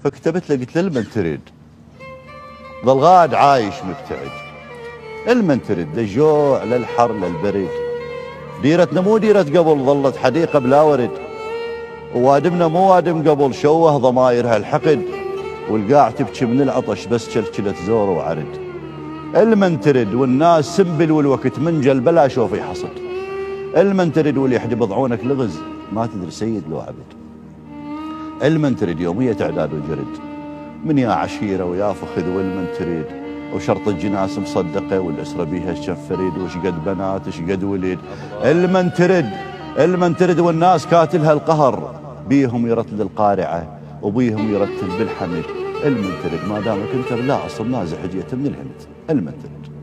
فكتبت له قلت له المن تريد؟ ظل غاد عايش مبتعد. المن تريد؟ للجوع للحر للبرد. ديرتنا مو ديرة قبل، ظلت حديقة بلا ورد. ووادمنا مو وادم قبل، شوه ضمايرها الحقد. والقاع تبكي من العطش بس كلكلة زور وعرد. المن ترد والناس سنبل والوقت منجل بلا شوف يحصد. المن ترد واللي يحدي بضعونك لغز ما تدري سيد لو عبد. المن ترد يومية تعداد وجرد، من يا عشيرة ويا فخذ والمن ترد. وشرط الجناس مصدقة والأسرة بيها فريد، وش قد بنات وش قد ولد. المن ترد، المن ترد والناس كاتلها القهر، بيهم يرتل القارعة وبيهم يرتل بالحمد. المن ترد ما دامك انت بلا اصل نازح جيت من الهند. المن ترد.